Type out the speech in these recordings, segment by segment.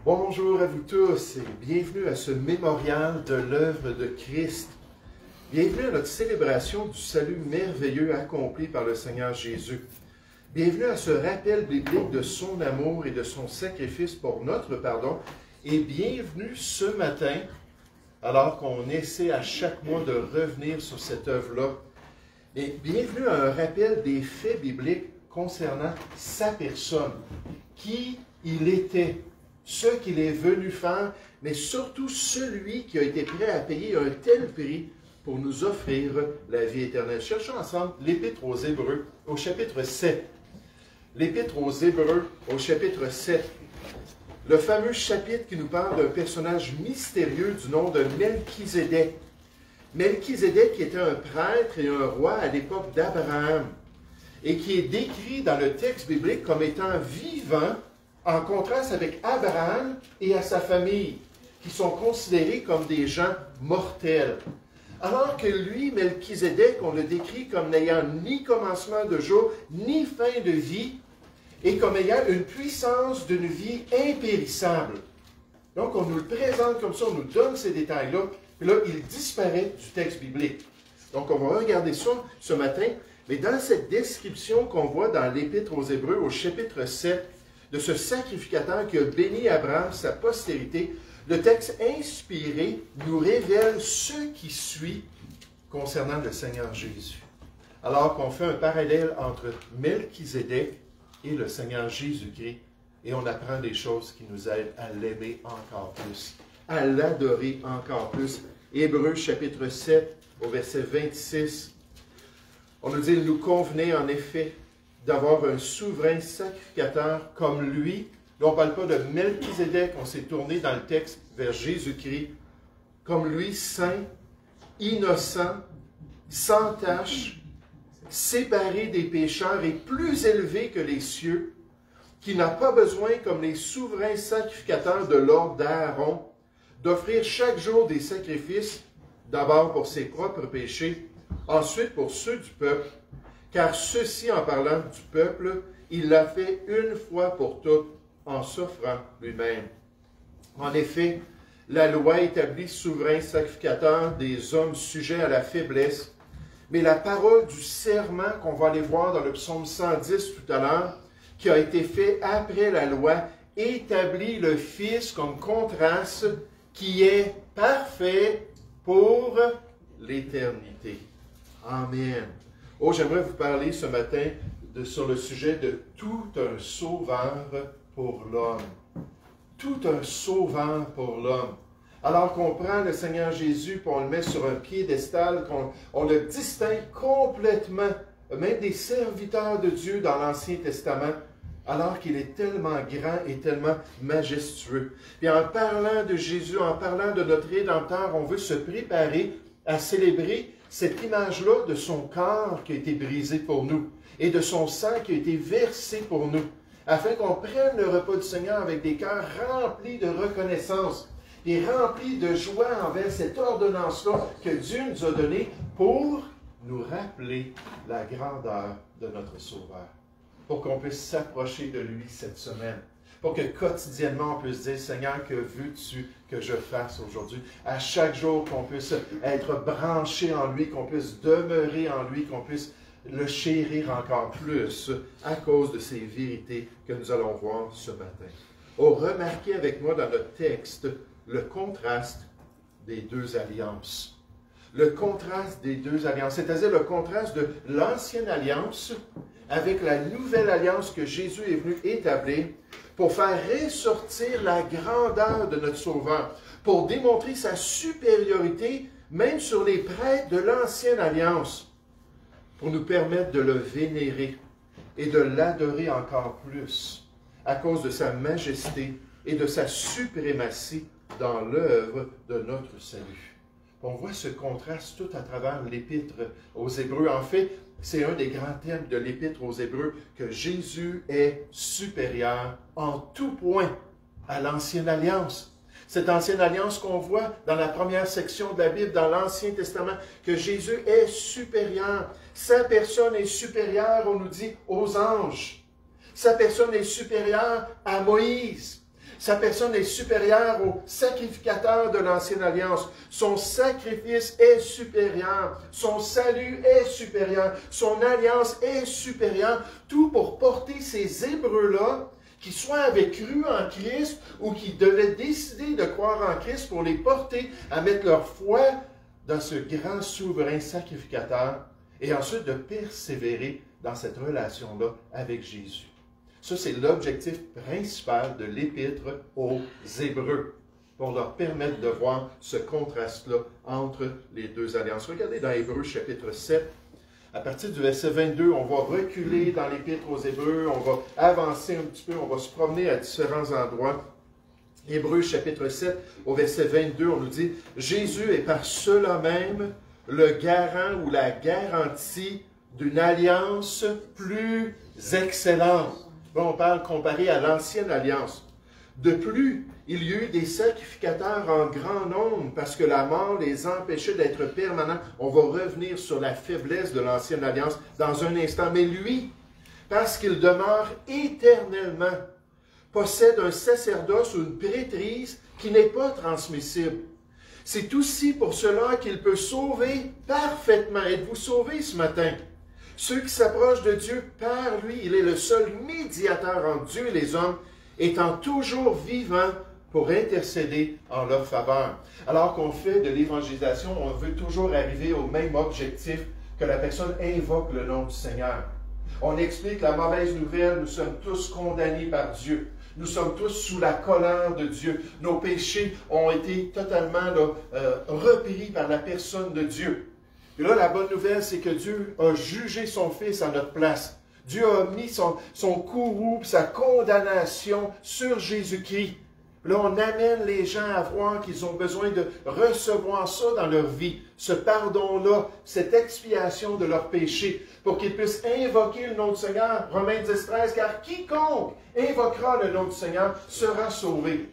Bonjour à vous tous et bienvenue à ce mémorial de l'œuvre de Christ. Bienvenue à notre célébration du salut merveilleux accompli par le Seigneur Jésus. Bienvenue à ce rappel biblique de son amour et de son sacrifice pour notre pardon. Et bienvenue ce matin, alors qu'on essaie à chaque mois de revenir sur cette œuvre-là. Et bienvenue à un rappel des faits bibliques concernant sa personne, qui il était, ce qu'il est venu faire, mais surtout celui qui a été prêt à payer un tel prix pour nous offrir la vie éternelle. Cherchons ensemble l'Épître aux Hébreux au chapitre 7. L'Épître aux Hébreux au chapitre 7. Le fameux chapitre qui nous parle d'un personnage mystérieux du nom de Melchizedek. Melchizedek qui était un prêtre et un roi à l'époque d'Abraham et qui est décrit dans le texte biblique comme étant vivant en contraste avec Abraham et à sa famille, qui sont considérés comme des gens mortels. Alors que lui, Melchizedek, on le décrit comme n'ayant ni commencement de jour, ni fin de vie, et comme ayant une puissance d'une vie impérissable. Donc, on nous le présente comme ça, on nous donne ces détails-là, puis là, il disparaît du texte biblique. Donc, on va regarder ça ce matin, mais dans cette description qu'on voit dans l'Épître aux Hébreux, au chapitre 7, de ce sacrificateur qui a béni Abraham, sa postérité, le texte inspiré nous révèle ce qui suit concernant le Seigneur Jésus. Alors qu'on fait un parallèle entre Melchizedek et le Seigneur Jésus-Christ, et on apprend des choses qui nous aident à l'aimer encore plus, à l'adorer encore plus. Hébreux chapitre 7, au verset 26, on nous dit « Il nous convenait en effet d'avoir un souverain sacrificateur comme lui. » Là, on ne parle pas de Melchizedek, on s'est tourné dans le texte vers Jésus-Christ. Comme lui, saint, innocent, sans tache, séparé des pécheurs et plus élevé que les cieux, qui n'a pas besoin, comme les souverains sacrificateurs de l'ordre d'Aaron, d'offrir chaque jour des sacrifices, d'abord pour ses propres péchés, ensuite pour ceux du peuple, car ceci, en parlant du peuple, il l'a fait une fois pour toutes, en s'offrant lui-même. En effet, la loi établit souverain sacrificateur des hommes sujets à la faiblesse, mais la parole du serment qu'on va aller voir dans le psaume 110 tout à l'heure, qui a été fait après la loi, établit le Fils comme contraste qui est parfait pour l'éternité. Amen. Oh, j'aimerais vous parler ce matin sur le sujet de tout un sauveur pour l'homme. Tout un sauveur pour l'homme. Alors qu'on prend le Seigneur Jésus, puis on le met sur un piédestal, qu'on le distingue complètement, même des serviteurs de Dieu dans l'Ancien Testament, alors qu'il est tellement grand et tellement majestueux. Puis en parlant de Jésus, en parlant de notre Rédempteur, on veut se préparer à célébrer cette image-là de son corps qui a été brisé pour nous et de son sang qui a été versé pour nous, afin qu'on prenne le repas du Seigneur avec des cœurs remplis de reconnaissance et remplis de joie envers cette ordonnance-là que Dieu nous a donnée pour nous rappeler la grandeur de notre Sauveur, pour qu'on puisse s'approcher de lui cette semaine, pour que quotidiennement on puisse dire « Seigneur, que veux-tu que je fasse aujourd'hui? » À chaque jour qu'on puisse être branché en lui, qu'on puisse demeurer en lui, qu'on puisse le chérir encore plus à cause de ces vérités que nous allons voir ce matin. Oh, remarquez avec moi dans notre texte le contraste des deux alliances. Le contraste des deux alliances, c'est-à-dire le contraste de l'ancienne alliance avec la nouvelle alliance que Jésus est venu établir pour faire ressortir la grandeur de notre Sauveur, pour démontrer sa supériorité même sur les prêtres de l'ancienne alliance, pour nous permettre de le vénérer et de l'adorer encore plus à cause de sa majesté et de sa suprématie dans l'œuvre de notre salut. On voit ce contraste tout à travers l'Épître aux Hébreux. En fait, c'est un des grands thèmes de l'Épître aux Hébreux, que Jésus est supérieur en tout point à l'Ancienne Alliance. Cette Ancienne Alliance qu'on voit dans la première section de la Bible, dans l'Ancien Testament, que Jésus est supérieur. Sa personne est supérieure, on nous dit, aux anges. Sa personne est supérieure à Moïse. Sa personne est supérieure au sacrificateur de l'Ancienne Alliance. Son sacrifice est supérieur. Son salut est supérieur. Son alliance est supérieure. Tout pour porter ces Hébreux-là, qui soit avaient cru en Christ ou qui devaient décider de croire en Christ pour les porter à mettre leur foi dans ce grand souverain sacrificateur et ensuite de persévérer dans cette relation-là avec Jésus. Ça, c'est l'objectif principal de l'Épître aux Hébreux, pour leur permettre de voir ce contraste-là entre les deux alliances. Regardez dans Hébreux chapitre 7, à partir du verset 22, on va reculer dans l'Épître aux Hébreux, on va avancer un petit peu, on va se promener à différents endroits. Hébreux chapitre 7, au verset 22, on nous dit « Jésus est par cela même le garant ou la garantie d'une alliance plus excellente. » On parle comparé à l'ancienne alliance. De plus, il y eut des sacrificateurs en grand nombre parce que la mort les empêchait d'être permanents. On va revenir sur la faiblesse de l'ancienne alliance dans un instant. Mais lui, parce qu'il demeure éternellement, possède un sacerdoce ou une prêtrise qui n'est pas transmissible. C'est aussi pour cela qu'il peut sauver parfaitement. Êtes-vous sauvés ce matin? Ceux qui s'approchent de Dieu par lui, il est le seul médiateur entre Dieu et les hommes, étant toujours vivant pour intercéder en leur faveur. Alors qu'on fait de l'évangélisation, on veut toujours arriver au même objectif, que la personne invoque le nom du Seigneur. On explique la mauvaise nouvelle, nous sommes tous condamnés par Dieu. Nous sommes tous sous la colère de Dieu. Nos péchés ont été totalement repris par la personne de Dieu. Et là, la bonne nouvelle, c'est que Dieu a jugé son Fils à notre place. Dieu a mis son courroux, sa condamnation sur Jésus-Christ. Là, on amène les gens à voir qu'ils ont besoin de recevoir ça dans leur vie, ce pardon-là, cette expiation de leurs péchés, pour qu'ils puissent invoquer le nom du Seigneur. Romains 10:13, car quiconque invoquera le nom du Seigneur sera sauvé.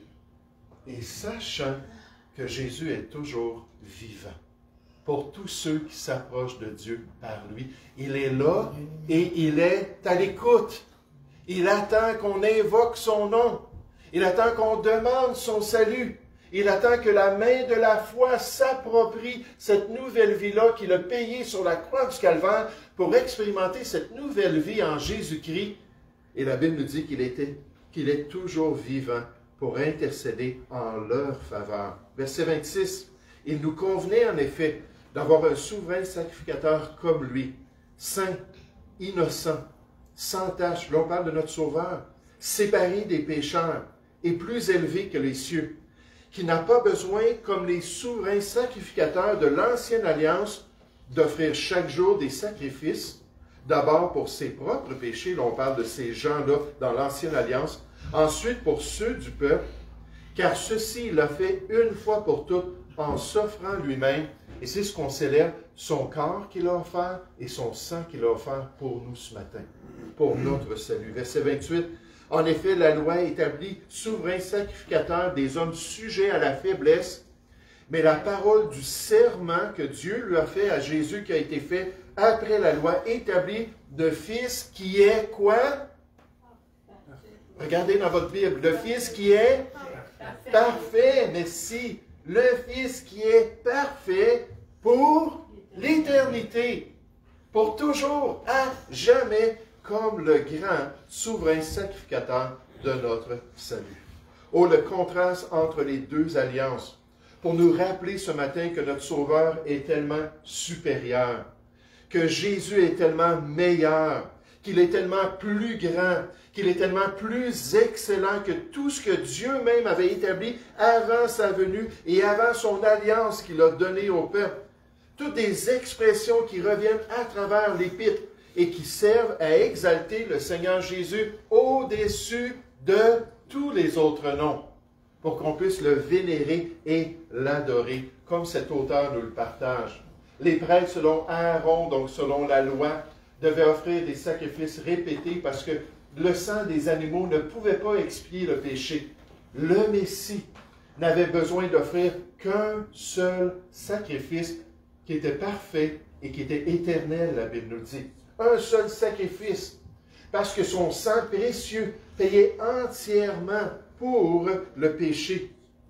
Et sachant que Jésus est toujours vivant. Pour tous ceux qui s'approchent de Dieu par lui. Il est là et il est à l'écoute. Il attend qu'on invoque son nom. Il attend qu'on demande son salut. Il attend que la main de la foi s'approprie cette nouvelle vie-là qu'il a payée sur la croix du Calvaire pour expérimenter cette nouvelle vie en Jésus-Christ. Et la Bible nous dit qu'il est toujours vivant pour intercéder en leur faveur. Verset 26. Il nous convenait en effet d'avoir un souverain sacrificateur comme lui, saint, innocent, sans tache. Là, on parle de notre Sauveur, séparé des pécheurs et plus élevé que les cieux, qui n'a pas besoin, comme les souverains sacrificateurs de l'Ancienne Alliance, d'offrir chaque jour des sacrifices, d'abord pour ses propres péchés, là on parle de ces gens-là dans l'Ancienne Alliance, ensuite pour ceux du peuple, car ceci il l'a fait une fois pour toutes en s'offrant lui-même. Et c'est ce qu'on célèbre, son corps qu'il a offert et son sang qu'il a offert pour nous ce matin, pour notre salut. Verset 28. En effet, la loi établit souverain sacrificateur des hommes sujets à la faiblesse, mais la parole du serment que Dieu lui a fait à Jésus qui a été fait après la loi établit de Fils qui est quoi? Regardez dans votre Bible, le Fils qui est parfait, merci. Le Fils qui est parfait pour l'éternité, pour toujours, à jamais, comme le grand souverain sacrificateur de notre salut. Oh, le contraste entre les deux alliances, pour nous rappeler ce matin que notre Sauveur est tellement supérieur, que Jésus est tellement meilleur, qu'il est tellement plus grand, qu'il est tellement plus excellent que tout ce que Dieu même avait établi avant sa venue et avant son alliance qu'il a donnée au peuple. Toutes des expressions qui reviennent à travers l'Épître et qui servent à exalter le Seigneur Jésus au-dessus de tous les autres noms, pour qu'on puisse le vénérer et l'adorer, comme cet auteur nous le partage. Les prêtres, selon Aaron, donc selon la loi, devaient offrir des sacrifices répétés parce que le sang des animaux ne pouvait pas expier le péché. Le Messie n'avait besoin d'offrir qu'un seul sacrifice qui était parfait et qui était éternel, la Bible nous dit. Un seul sacrifice, parce que son sang précieux payait entièrement pour le péché.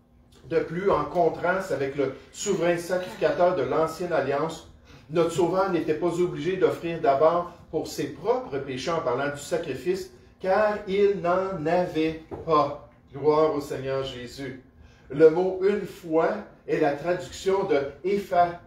De plus, en contraste avec le souverain sacrificateur de l'Ancienne Alliance, notre Sauveur n'était pas obligé d'offrir d'abord pour ses propres péchés en parlant du sacrifice, car il n'en avait pas. Gloire au Seigneur Jésus. Le mot « une fois » est la traduction de « ephapats »,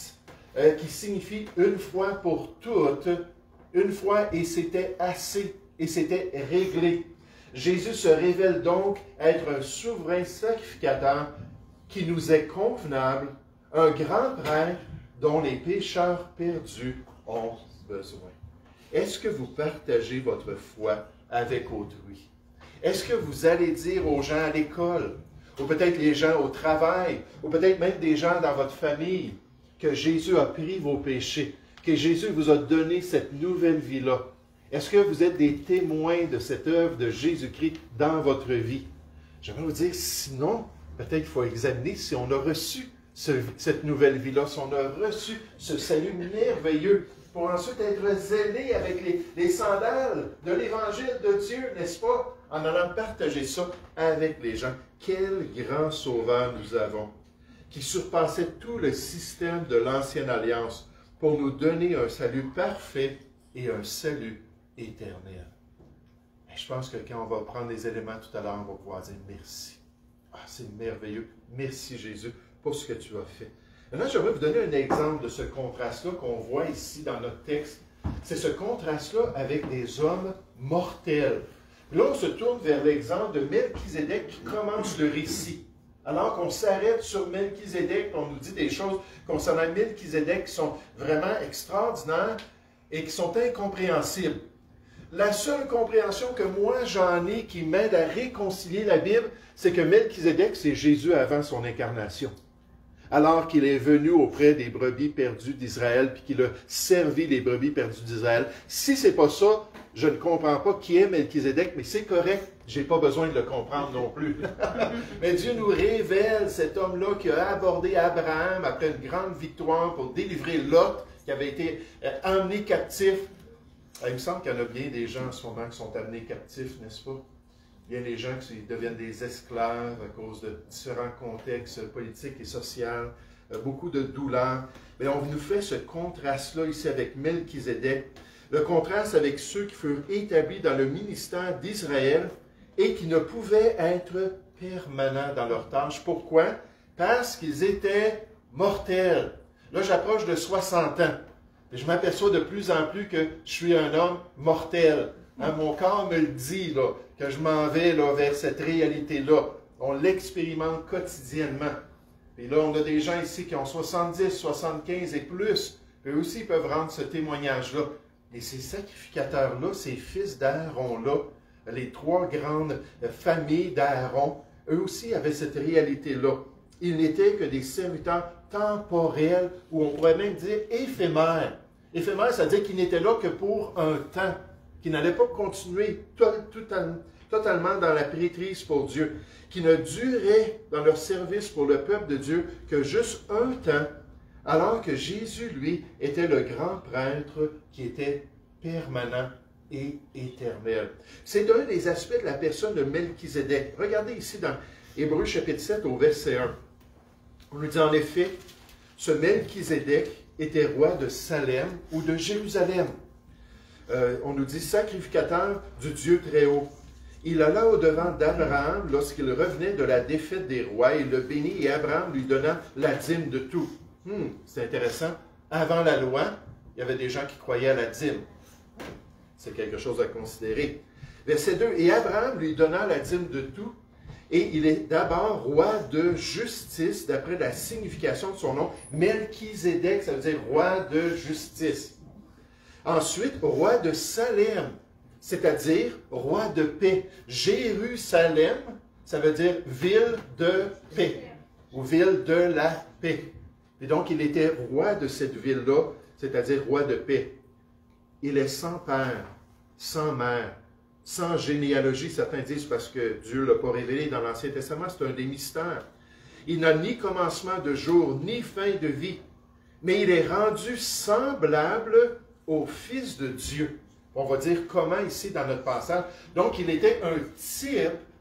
qui signifie « une fois pour toutes », une fois et c'était assez, et c'était réglé. Jésus se révèle donc être un souverain sacrificateur qui nous est convenable, un grand prêtre dont les pécheurs perdus ont besoin. Est-ce que vous partagez votre foi avec autrui? Est-ce que vous allez dire aux gens à l'école, ou peut-être les gens au travail, ou peut-être même des gens dans votre famille, que Jésus a pris vos péchés, que Jésus vous a donné cette nouvelle vie-là? Est-ce que vous êtes des témoins de cette œuvre de Jésus-Christ dans votre vie? J'aimerais vous dire, sinon, peut-être qu'il faut examiner si on a reçu cette nouvelle vie-là, si on a reçu ce salut merveilleux, pour ensuite être zélé avec les sandales de l'Évangile de Dieu, n'est-ce pas? En allant partager ça avec les gens. Quel grand sauveur nous avons, qui surpassait tout le système de l'Ancienne Alliance pour nous donner un salut parfait et un salut éternel. Et je pense que quand on va prendre les éléments tout à l'heure, on va pouvoir dire merci. Ah, c'est merveilleux. Merci Jésus pour ce que tu as fait. Maintenant, j'aimerais vous donner un exemple de ce contraste-là qu'on voit ici dans notre texte. C'est ce contraste-là avec des hommes mortels. Là, on se tourne vers l'exemple de Melchizedek qui commence le récit. Alors qu'on s'arrête sur Melchizedek, on nous dit des choses concernant Melchizedek qui sont vraiment extraordinaires et qui sont incompréhensibles. La seule compréhension que moi j'en ai qui m'aide à réconcilier la Bible, c'est que Melchizedek, c'est Jésus avant son incarnation. Alors qu'il est venu auprès des brebis perdues d'Israël, puis qu'il a servi les brebis perdues d'Israël. Si ce n'est pas ça, je ne comprends pas qui est Melchizedek, mais c'est correct, je n'ai pas besoin de le comprendre non plus. Mais Dieu nous révèle cet homme-là qui a abordé Abraham après une grande victoire pour délivrer Lot, qui avait été emmené captif. Il me semble qu'il y en a bien des gens en ce moment qui sont amenés captifs, n'est-ce pas? Bien des gens qui deviennent des esclaves à cause de différents contextes politiques et sociaux, beaucoup de douleurs. Mais on nous fait ce contraste-là ici avec Melchizedek, le contraste avec ceux qui furent établis dans le ministère d'Israël et qui ne pouvaient être permanents dans leur tâche. Pourquoi? Parce qu'ils étaient mortels. Là, j'approche de 60 ans. Et je m'aperçois de plus en plus que je suis un homme mortel. Hein, mon corps me le dit, là, que je m'en vais là, vers cette réalité-là. On l'expérimente quotidiennement. Et là, on a des gens ici qui ont 70, 75 et plus. Eux aussi peuvent rendre ce témoignage-là. Et ces sacrificateurs-là, ces fils d'Aaron-là, les trois grandes familles d'Aaron, eux aussi avaient cette réalité-là. Ils n'étaient que des serviteurs temporels, ou on pourrait même dire éphémères. Éphémères, c'est-à-dire qu'ils n'étaient là que pour un temps, qui n'allaient pas continuer totalement dans la prêtrise pour Dieu, qui ne duraient dans leur service pour le peuple de Dieu que juste un temps, alors que Jésus, lui, était le grand prêtre qui était permanent et éternel. C'est un des aspects de la personne de Melchizedek. Regardez ici dans Hébreux chapitre 7 au verset 1. On nous dit en effet, ce Melchizedek était roi de Salem ou de Jérusalem. On nous dit sacrificateur du Dieu très haut. Il alla au-devant d'Abraham lorsqu'il revenait de la défaite des rois. Il le bénit et Abraham lui donna la dîme de tout. C'est intéressant. Avant la loi, il y avait des gens qui croyaient à la dîme. C'est quelque chose à considérer. Verset 2. Et Abraham lui donna la dîme de tout. Et il est d'abord roi de justice, d'après la signification de son nom. Melchizedek, ça veut dire roi de justice. Ensuite, roi de Salem, c'est-à-dire roi de paix. Jérusalem, ça veut dire ville de paix, ou ville de la paix. Et donc, il était roi de cette ville-là, c'est-à-dire roi de paix. Il est sans père, sans mère, sans généalogie, certains disent parce que Dieu ne l'a pas révélé dans l'Ancien Testament, c'est un des mystères. Il n'a ni commencement de jour, ni fin de vie, mais il est rendu semblable au Fils de Dieu. On va dire comment ici dans notre passage. Donc, il était un type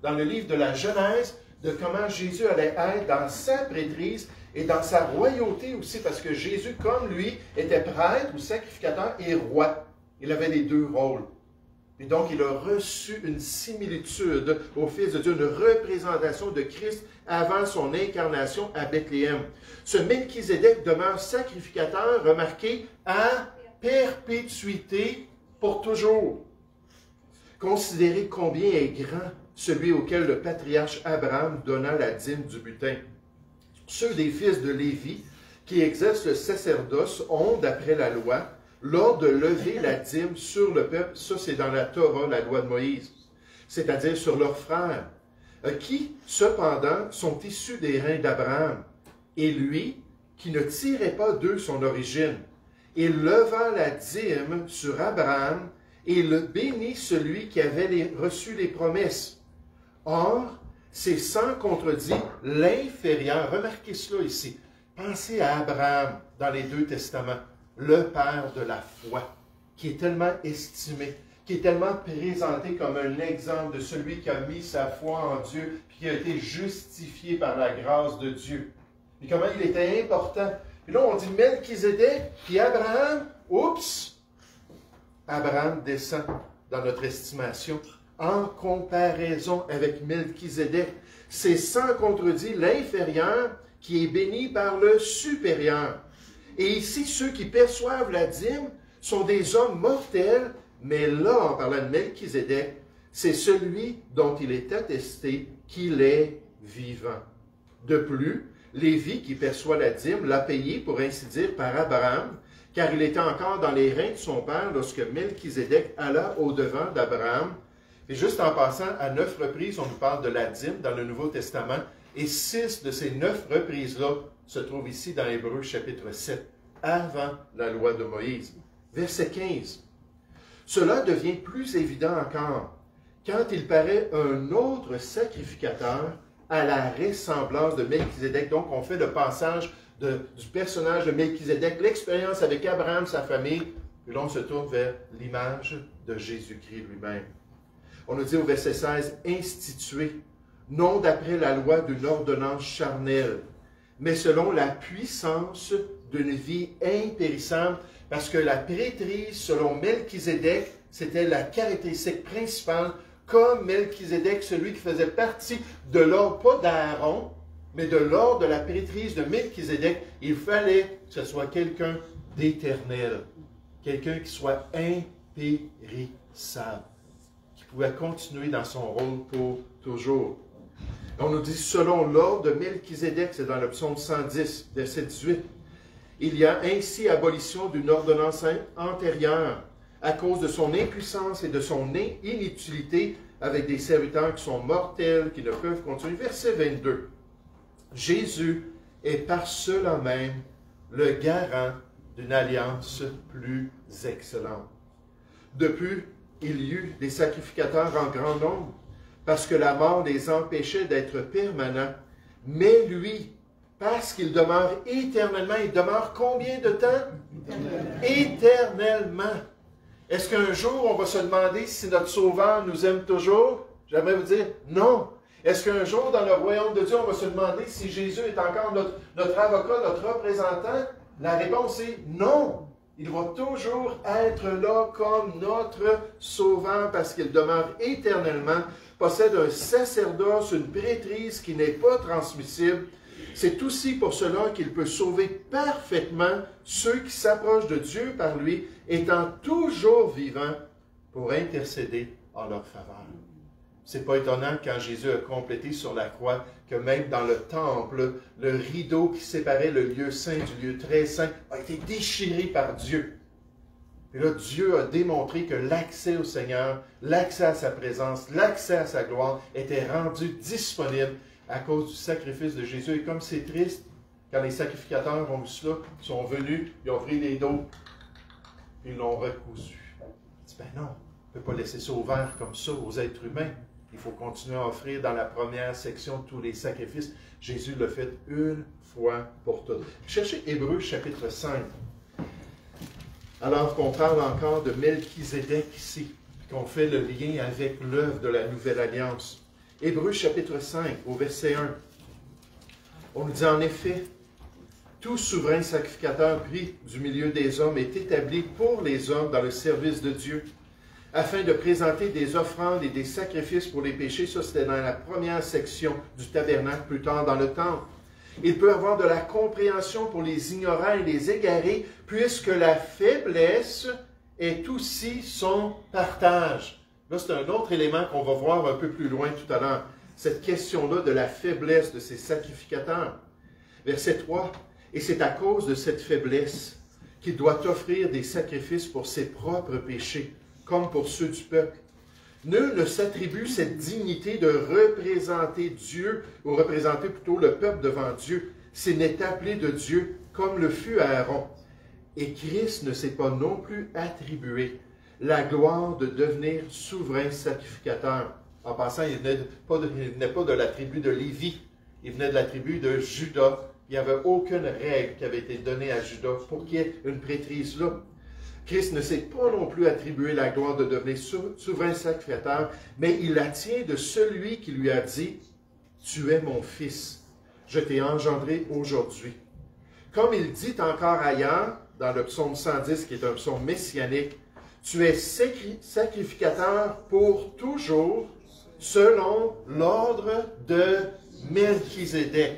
dans le livre de la Genèse de comment Jésus allait être dans sa prêtrise et dans sa royauté aussi, parce que Jésus, comme lui, était prêtre ou sacrificateur et roi. Il avait les deux rôles. Et donc, il a reçu une similitude au Fils de Dieu, une représentation de Christ avant son incarnation à Bethléem. Ce Melchizedek demeure sacrificateur, remarquez, à perpétuité pour toujours. Considérez combien est grand celui auquel le patriarche Abraham donna la dîme du butin. Ceux des fils de Lévi qui exercent le sacerdoce ont, d'après la loi, l'ordre de lever la dîme sur le peuple. Ça, c'est dans la Torah, la loi de Moïse, c'est-à-dire sur leurs frères, qui, cependant, sont issus des reins d'Abraham, et lui, qui ne tirait pas d'eux son origine. Il leva la dîme sur Abraham, et il bénit celui qui avait reçu les promesses. Or, c'est sans contredit l'inférieur. Remarquez cela ici. Pensez à Abraham dans les deux testaments, le père de la foi, qui est tellement estimé, qui est tellement présenté comme un exemple de celui qui a mis sa foi en Dieu, puis qui a été justifié par la grâce de Dieu. Et comment il était important. Et là, on dit Melchizedek, puis Abraham, oups, Abraham descend dans notre estimation en comparaison avec Melchizedek. C'est sans contredit l'inférieur qui est béni par le supérieur. Et ici, ceux qui perçoivent la dîme sont des hommes mortels, mais là, en parlant de Melchizedek, c'est celui dont il est attesté qu'il est vivant. De plus, Lévi, qui perçoit la dîme, l'a payé, pour ainsi dire, par Abraham, car il était encore dans les reins de son père lorsque Melchizedek alla au-devant d'Abraham. Et juste en passant, à 9 reprises, on nous parle de la dîme dans le Nouveau Testament, et 6 de ces 9 reprises-là se trouvent ici dans Hébreux chapitre 7, avant la loi de Moïse. Verset 15. Cela devient plus évident encore quand il paraît un autre sacrificateur à la ressemblance de Melchizedek. Donc, on fait le passage du personnage de Melchizedek, l'expérience avec Abraham, sa famille, puis l'on se tourne vers l'image de Jésus-Christ lui-même. On nous dit au verset 16, « Institué, non d'après la loi d'une ordonnance charnelle, mais selon la puissance d'une vie impérissable, parce que la prêtrise, selon Melchizedek, c'était la caractéristique principale, comme Melchizedek, celui qui faisait partie de l'ordre, pas d'Aaron, mais de l'ordre de la prêtrise de Melchizedek, il fallait que ce soit quelqu'un d'éternel, quelqu'un qui soit impérissable, qui pouvait continuer dans son rôle pour toujours. On nous dit, selon l'ordre de Melchizedek, c'est dans le psaume 110, verset 18, il y a ainsi abolition d'une ordonnance antérieure à cause de son impuissance et de son inutilité avec des serviteurs qui sont mortels, qui ne peuvent continuer. Verset 22. Jésus est par cela même le garant d'une alliance plus excellente. Depuis, il y eut des sacrificateurs en grand nombre, parce que la mort les empêchait d'être permanents. Mais lui, parce qu'il demeure éternellement, il demeure combien de temps? Éternellement. Est-ce qu'un jour, on va se demander si notre Sauveur nous aime toujours? J'aimerais vous dire non. Est-ce qu'un jour, dans le royaume de Dieu, on va se demander si Jésus est encore notre avocat, notre représentant? La réponse est non. Il va toujours être là comme notre Sauveur parce qu'il demeure éternellement, possède un sacerdoce, une prêtrise qui n'est pas transmissible. C'est aussi pour cela qu'il peut sauver parfaitement ceux qui s'approchent de Dieu par lui, étant toujours vivant pour intercéder en leur faveur. C'est pas étonnant quand Jésus a complété sur la croix que même dans le temple, le rideau qui séparait le lieu saint du lieu très saint a été déchiré par Dieu. Et là, Dieu a démontré que l'accès au Seigneur, l'accès à sa présence, l'accès à sa gloire était rendu disponible à cause du sacrifice de Jésus. Et comme c'est triste, quand les sacrificateurs ont vu cela, ils sont venus, ils ont pris les dos, et ils l'ont recousu. Il dit, ben non, on ne peut pas laisser ça ouvert comme ça aux êtres humains. Il faut continuer à offrir dans la première section tous les sacrifices. Jésus l'a fait une fois pour toutes. Cherchez Hébreux chapitre 5. Alors qu'on parle encore de Melchizedek ici, qu'on fait le lien avec l'œuvre de la Nouvelle Alliance. Hébreux chapitre 5, au verset 1. On nous dit en effet, tout souverain sacrificateur pris du milieu des hommes est établi pour les hommes dans le service de Dieu, afin de présenter des offrandes et des sacrifices pour les péchés. Ça, c'était dans la première section du tabernacle, plus tard dans le temple. Il peut avoir de la compréhension pour les ignorants et les égarés, puisque la faiblesse est aussi son partage. Là, c'est un autre élément qu'on va voir un peu plus loin tout à l'heure. Cette question-là de la faiblesse de ces sacrificateurs. Verset 3. Et c'est à cause de cette faiblesse qu'il doit offrir des sacrifices pour ses propres péchés, comme pour ceux du peuple. Nul ne s'attribue cette dignité de représenter Dieu, ou représenter plutôt le peuple devant Dieu, s'il n'est appelé de Dieu, comme le fut Aaron. Et Christ ne s'est pas non plus attribué la gloire de devenir souverain sacrificateur. En passant, il venait pas de la tribu de Lévi, il venait de la tribu de Juda. Il n'y avait aucune règle qui avait été donnée à Juda pour qu'il y ait une prêtrise là. Christ ne s'est pas non plus attribué la gloire de devenir souverain sacrificateur, mais il la tient de celui qui lui a dit « Tu es mon fils, je t'ai engendré aujourd'hui ». Comme il dit encore ailleurs, dans le psaume 110, qui est un psaume messianique, « Tu es sacrificateur pour toujours, selon l'ordre de Melchizedek ».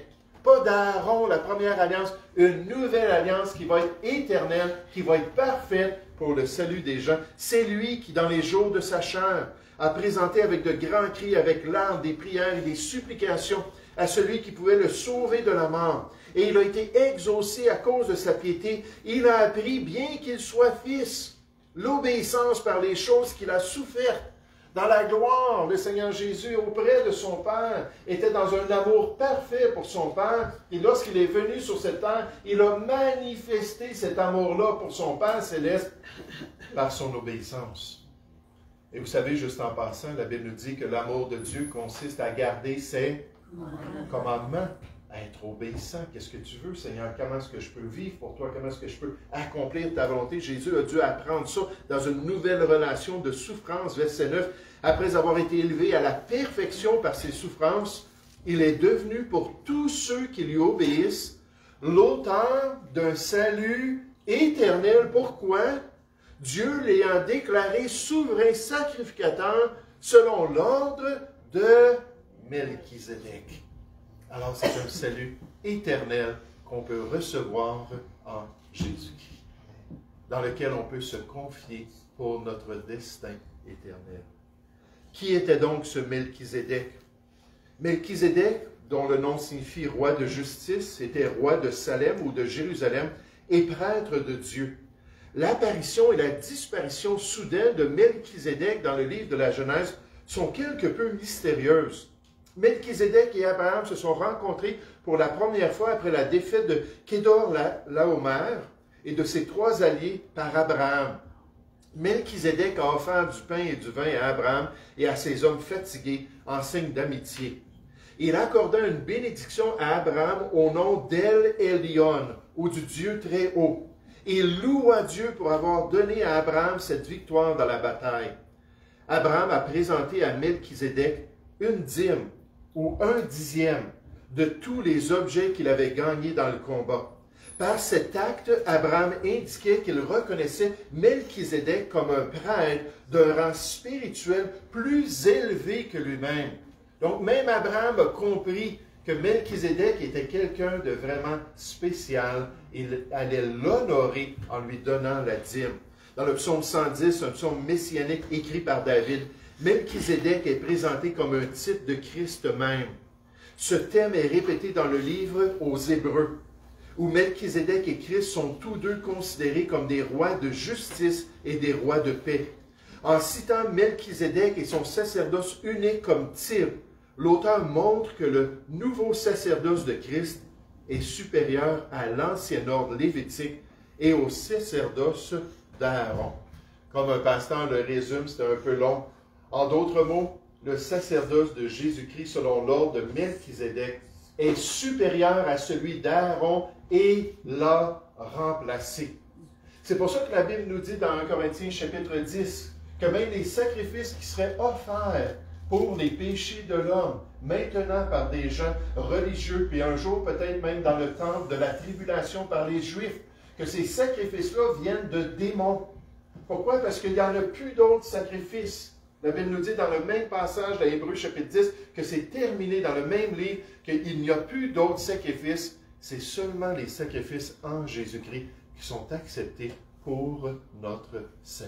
Pas d'Aaron, la première alliance, une nouvelle alliance qui va être éternelle, qui va être parfaite pour le salut des gens. C'est lui qui, dans les jours de sa chair, a présenté avec de grands cris, avec larmes, des prières et des supplications à celui qui pouvait le sauver de la mort. Et il a été exaucé à cause de sa piété. Il a appris, bien qu'il soit fils, l'obéissance par les choses qu'il a souffertes. Dans la gloire, le Seigneur Jésus, auprès de son Père, était dans un amour parfait pour son Père. Et lorsqu'il est venu sur cette terre, il a manifesté cet amour-là pour son Père céleste par son obéissance. Et vous savez, juste en passant, la Bible nous dit que l'amour de Dieu consiste à garder ses commandements, à être obéissant. Qu'est-ce que tu veux, Seigneur? Comment est-ce que je peux vivre pour toi? Comment est-ce que je peux accomplir ta volonté? Jésus a dû apprendre ça dans une nouvelle relation de souffrance. Verset 9. Après avoir été élevé à la perfection par ses souffrances, il est devenu pour tous ceux qui lui obéissent l'auteur d'un salut éternel. Pourquoi? Dieu l'ayant déclaré souverain sacrificateur selon l'ordre de Melchizedek. Alors c'est un salut éternel qu'on peut recevoir en Jésus-Christ, dans lequel on peut se confier pour notre destin éternel. Qui était donc ce Melchizedek? Melchizedek, dont le nom signifie roi de justice, était roi de Salem ou de Jérusalem et prêtre de Dieu. L'apparition et la disparition soudaine de Melchizedek dans le livre de la Genèse sont quelque peu mystérieuses. Melchizedek et Abraham se sont rencontrés pour la première fois après la défaite de Kédor-Laomer et de ses trois alliés par Abraham. Melchizedek a offert du pain et du vin à Abraham et à ses hommes fatigués en signe d'amitié. Il accorda une bénédiction à Abraham au nom d'El Elyon, ou du Dieu très haut. Il loua Dieu pour avoir donné à Abraham cette victoire dans la bataille. Abraham a présenté à Melchizedek une dîme, ou 1/10 de tous les objets qu'il avait gagnés dans le combat. Par cet acte, Abraham indiquait qu'il reconnaissait Melchizedek comme un prêtre d'un rang spirituel plus élevé que lui-même. Donc même Abraham a compris que Melchizedek était quelqu'un de vraiment spécial. Il allait l'honorer en lui donnant la dîme. Dans le psaume 110, un psaume messianique écrit par David, Melchizedek est présenté comme un type de Christ même. Ce thème est répété dans le livre aux Hébreux, où Melchizedek et Christ sont tous deux considérés comme des rois de justice et des rois de paix. En citant Melchizedek et son sacerdoce unique comme type, l'auteur montre que le nouveau sacerdoce de Christ est supérieur à l'ancien ordre lévitique et au sacerdoce d'Aaron. Comme un pasteur le résume, c'est un peu long. En d'autres mots, le sacerdoce de Jésus-Christ selon l'ordre de Melchizedek est supérieur à celui d'Aaron et l'a remplacé. C'est pour ça que la Bible nous dit dans 1 Corinthiens chapitre 10 que même les sacrifices qui seraient offerts pour les péchés de l'homme, maintenant par des gens religieux, puis un jour peut-être même dans le temps de la tribulation par les Juifs, que ces sacrifices-là viennent de démons. Pourquoi? Parce qu'il n'y en a plus d'autres sacrifices. La Bible nous dit dans le même passage de Hébreux chapitre 10 que c'est terminé dans le même livre qu'il n'y a plus d'autres sacrifices. C'est seulement les sacrifices en Jésus-Christ qui sont acceptés pour notre salut.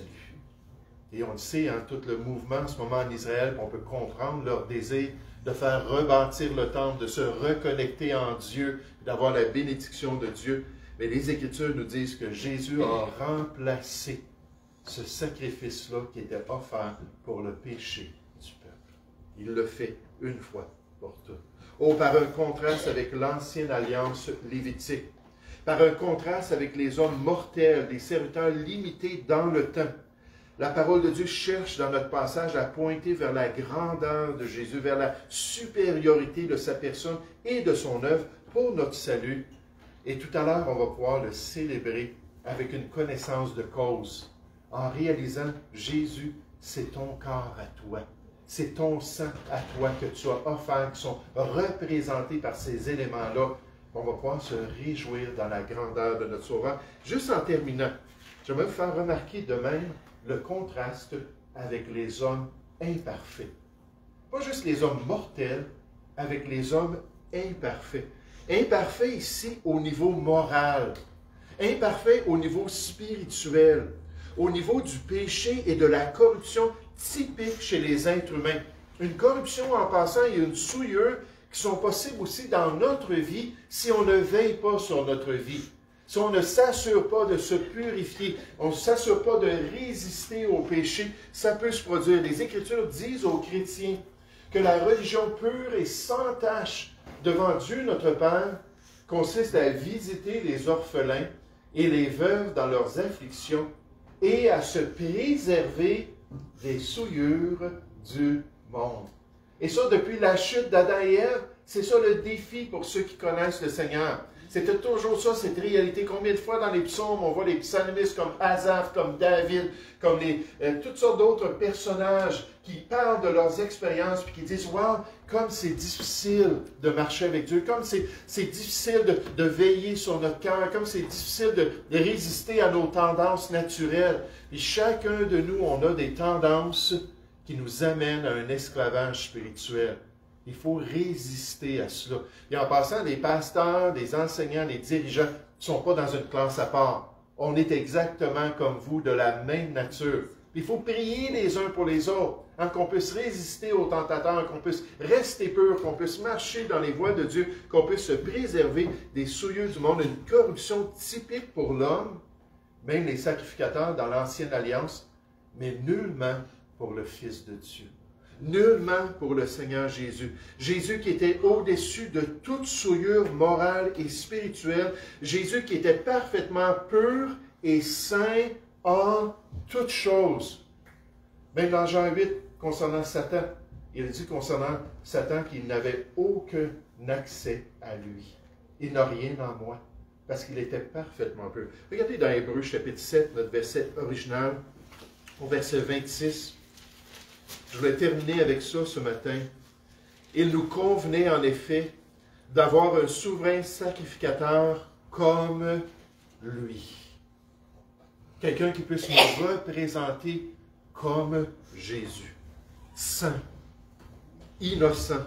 Et on le sait, hein, tout le mouvement en ce moment en Israël, on peut comprendre leur désir de faire rebâtir le temple, de se reconnecter en Dieu, d'avoir la bénédiction de Dieu. Mais les Écritures nous disent que Jésus a remplacé ce sacrifice-là qui était offert pour le péché du peuple. Il le fait une fois pour toutes. Oh, par un contraste avec l'ancienne alliance lévitique, par un contraste avec les hommes mortels, des serviteurs limités dans le temps, la parole de Dieu cherche dans notre passage à pointer vers la grandeur de Jésus, vers la supériorité de sa personne et de son œuvre pour notre salut. Et tout à l'heure, on va pouvoir le célébrer avec une connaissance de cause, en réalisant, Jésus, c'est ton corps à toi. C'est ton sang à toi que tu as offert, qui sont représentés par ces éléments-là. On va pouvoir se réjouir dans la grandeur de notre Sauveur. Juste en terminant, j'aimerais vous faire remarquer de même le contraste avec les hommes imparfaits. Pas juste les hommes mortels, avec les hommes imparfaits. Imparfaits ici au niveau moral, imparfaits au niveau spirituel, au niveau du péché et de la corruption typique chez les êtres humains. Une corruption en passant et une souillure qui sont possibles aussi dans notre vie si on ne veille pas sur notre vie. Si on ne s'assure pas de se purifier, on ne s'assure pas de résister au péché, ça peut se produire. Les Écritures disent aux chrétiens que la religion pure et sans tache devant Dieu notre Père consiste à visiter les orphelins et les veuves dans leurs afflictions et à se préserver des souillures du monde. Et ça, depuis la chute d'Adam et Ève, c'est ça le défi pour ceux qui connaissent le Seigneur. C'était toujours ça, cette réalité. Combien de fois dans les psaumes, on voit les psalmistes comme Asaph, comme David, comme toutes sortes d'autres personnages qui parlent de leurs expériences puis qui disent « Wow, comme c'est difficile de marcher avec Dieu, comme c'est difficile de veiller sur notre cœur, comme c'est difficile de résister à nos tendances naturelles. » Et chacun de nous, on a des tendances qui nous amènent à un esclavage spirituel. Il faut résister à cela. Et en passant, les pasteurs, les enseignants, les dirigeants ne sont pas dans une classe à part. On est exactement comme vous, de la même nature. Il faut prier les uns pour les autres, hein, qu'on puisse résister aux tentateurs, qu'on puisse rester pur, qu'on puisse marcher dans les voies de Dieu, qu'on puisse se préserver des souillures du monde, une corruption typique pour l'homme, même les sacrificateurs dans l'Ancienne Alliance, mais nullement pour le Fils de Dieu. Nullement pour le Seigneur Jésus. Jésus qui était au-dessus de toute souillure morale et spirituelle. Jésus qui était parfaitement pur et saint en toutes choses. Même dans Jean 8, concernant Satan, il dit concernant Satan qu'il n'avait aucun accès à lui. Il n'a rien en moi, parce qu'il était parfaitement pur. Regardez dans Hébreux chapitre 7, notre verset original, au verset 26. Je voulais terminer avec ça ce matin. Il nous convenait en effet d'avoir un souverain sacrificateur comme lui. Quelqu'un qui puisse nous représenter comme Jésus. Saint, innocent,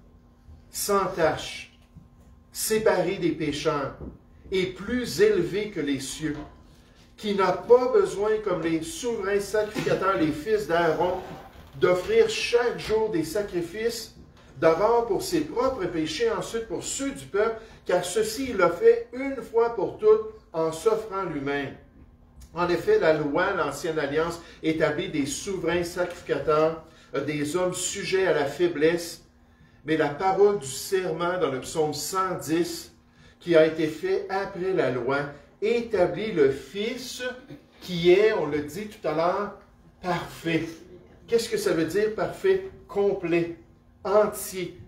sans tache, séparé des pécheurs et plus élevé que les cieux, qui n'a pas besoin, comme les souverains sacrificateurs, les fils d'Aaron, d'offrir chaque jour des sacrifices, d'abord pour ses propres péchés, ensuite pour ceux du peuple, car ceci il l'a fait une fois pour toutes en s'offrant lui-même. En effet, la loi, l'Ancienne Alliance, établit des souverains sacrificateurs, des hommes sujets à la faiblesse, mais la parole du serment dans le psaume 110, qui a été fait après la loi, établit le Fils qui est, on le dit tout à l'heure, parfait. Qu'est-ce que ça veut dire parfait? Complet, entier,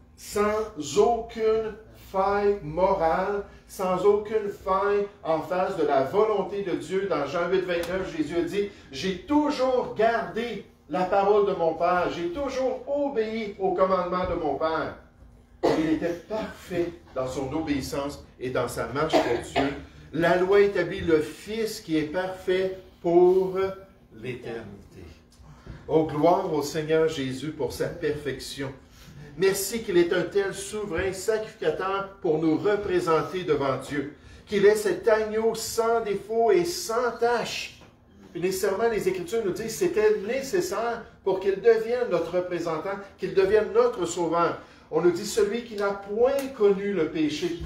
sans aucune faille morale, sans aucune faille en face de la volonté de Dieu. Dans Jean 8, 29, Jésus a dit « J'ai toujours gardé la parole de mon Père. J'ai toujours obéi au commandement de mon Père. Il était parfait dans son obéissance et dans sa marche pour Dieu. La loi établit le Fils qui est parfait pour l'éternité. Oh, gloire au Seigneur Jésus pour sa perfection. Merci qu'il est un tel souverain sacrificateur pour nous représenter devant Dieu. Qu'il est cet agneau sans défaut et sans tache. Et nécessairement, les Écritures nous disent que c'était nécessaire pour qu'il devienne notre représentant, qu'il devienne notre sauveur. On nous dit celui qui n'a point connu le péché,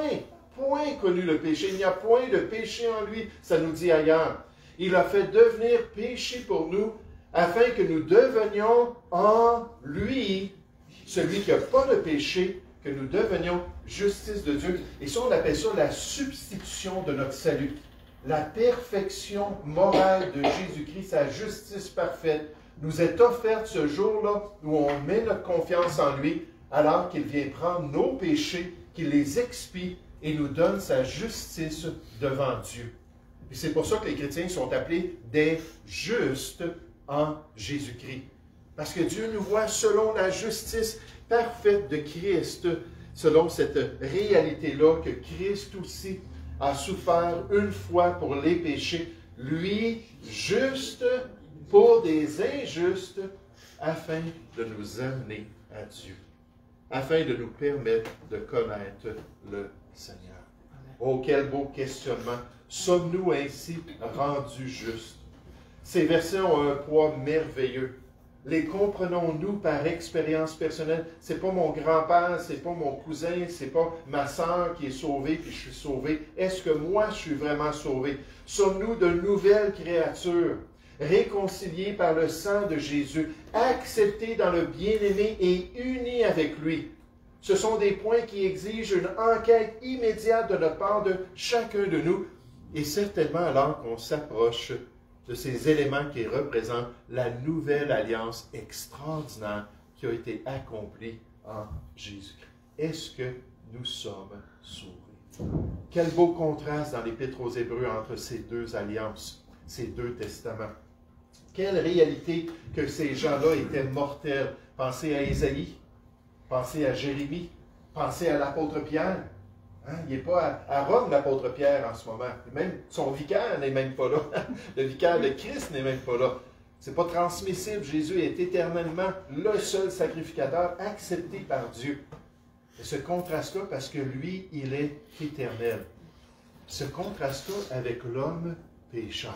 point connu le péché, il n'y a point de péché en lui, ça nous dit ailleurs. Il a fait devenir péché pour nous, afin que nous devenions en lui, celui qui n'a pas de péché, que nous devenions justice de Dieu. Et ça, on appelle ça la substitution de notre salut. La perfection morale de Jésus-Christ, sa justice parfaite, nous est offerte ce jour-là où on met notre confiance en lui, alors qu'il vient prendre nos péchés, qu'il les expie et nous donne sa justice devant Dieu. Et c'est pour ça que les chrétiens sont appelés des justes en Jésus-Christ. Parce que Dieu nous voit selon la justice parfaite de Christ, selon cette réalité-là que Christ aussi a souffert une fois pour les péchés, lui, juste pour des injustes, afin de nous amener à Dieu, afin de nous permettre de connaître le Seigneur. Oh, quel beau questionnement! Sommes-nous ainsi rendus justes? Ces versets ont un poids merveilleux. Les comprenons-nous par expérience personnelle? C'est pas mon grand-père, c'est pas mon cousin, c'est pas ma sœur qui est sauvée puis je suis sauvé. Est-ce que moi je suis vraiment sauvé? Sommes-nous de nouvelles créatures, réconciliées par le sang de Jésus, acceptées dans le bien-aimé et unies avec lui? Ce sont des points qui exigent une enquête immédiate de notre part de chacun de nous, et certainement alors qu'on s'approche de ces éléments qui représentent la nouvelle alliance extraordinaire qui a été accomplie en Jésus-Christ. Est-ce que nous sommes sauvés? Quel beau contraste dans l'Épître aux Hébreux entre ces deux alliances, ces deux testaments. Quelle réalité que ces gens-là étaient mortels. Pensez à Ésaïe, pensez à Jérémie, pensez à l'apôtre Pierre. Hein? Il n'est pas à Rome, l'apôtre Pierre, en ce moment. Même son vicaire n'est même pas là. Le vicaire de Christ n'est même pas là. Ce n'est pas transmissible. Jésus est éternellement le seul sacrificateur accepté par Dieu. Et ce contraste-là, parce que lui, il est éternel. Ce contraste-là avec l'homme pécheur.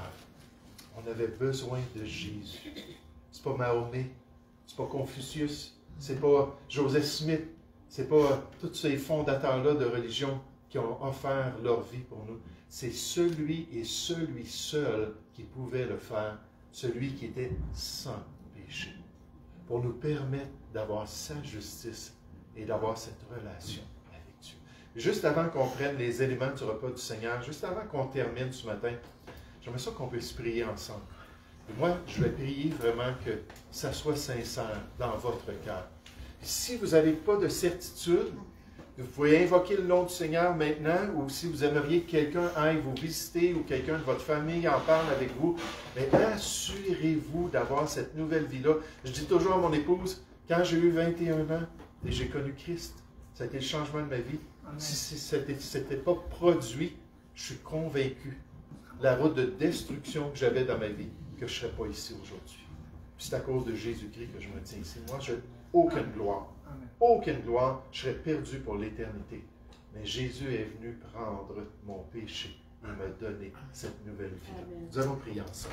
On avait besoin de Jésus. Ce n'est pas Mahomet, ce n'est pas Confucius, ce n'est pas Joseph Smith, ce n'est pas tous ces fondateurs-là de religion qui ont offert leur vie pour nous. C'est celui et celui seul qui pouvait le faire, celui qui était sans péché, pour nous permettre d'avoir sa justice et d'avoir cette relation avec Dieu. Juste avant qu'on prenne les éléments du repas du Seigneur, juste avant qu'on termine ce matin, j'aimerais ça qu'on puisse prier ensemble. Et moi, je vais prier vraiment que ça soit sincère dans votre cœur. Si vous n'avez pas de certitude, vous pouvez invoquer le nom du Seigneur maintenant, ou si vous aimeriez que quelqu'un aille vous visiter ou quelqu'un de votre famille en parle avec vous, mais assurez-vous d'avoir cette nouvelle vie-là. Je dis toujours à mon épouse, quand j'ai eu 21 ans et j'ai connu Christ, ça a été le changement de ma vie. Amen. Si ce n'était pas produit, je suis convaincu, la route de destruction que j'avais dans ma vie, que je ne serais pas ici aujourd'hui. C'est à cause de Jésus-Christ que je me tiens ici. Moi, je n'ai aucune gloire. Aucune gloire. Je serais perdu pour l'éternité. Mais Jésus est venu prendre mon péché et me donner cette nouvelle vie. Nous allons prier ensemble.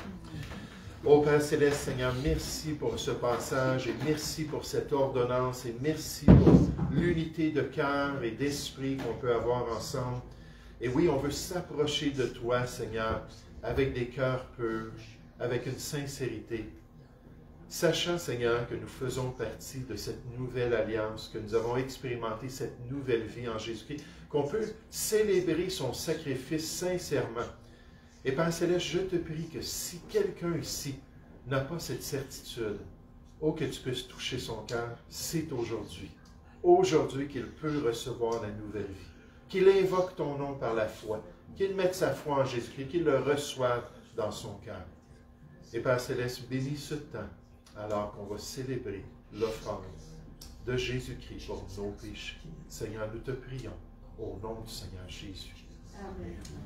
Ô Père Céleste, Seigneur, merci pour ce passage et merci pour cette ordonnance et merci pour l'unité de cœur et d'esprit qu'on peut avoir ensemble. Et oui, on veut s'approcher de toi, Seigneur, avec des cœurs purs, avec une sincérité, sachant, Seigneur, que nous faisons partie de cette nouvelle alliance, que nous avons expérimenté cette nouvelle vie en Jésus-Christ, qu'on peut célébrer son sacrifice sincèrement. Et Père Céleste, je te prie que si quelqu'un ici n'a pas cette certitude, oh, que tu puisses toucher son cœur, c'est aujourd'hui. Aujourd'hui qu'il peut recevoir la nouvelle vie. Qu'il invoque ton nom par la foi, qu'il mette sa foi en Jésus-Christ, qu'il le reçoive dans son cœur. Et Père Céleste, bénis ce temps. alors qu'on va célébrer l'offrande de Jésus-Christ pour nos péchés. Seigneur, nous te prions au nom du Seigneur Jésus. Amen.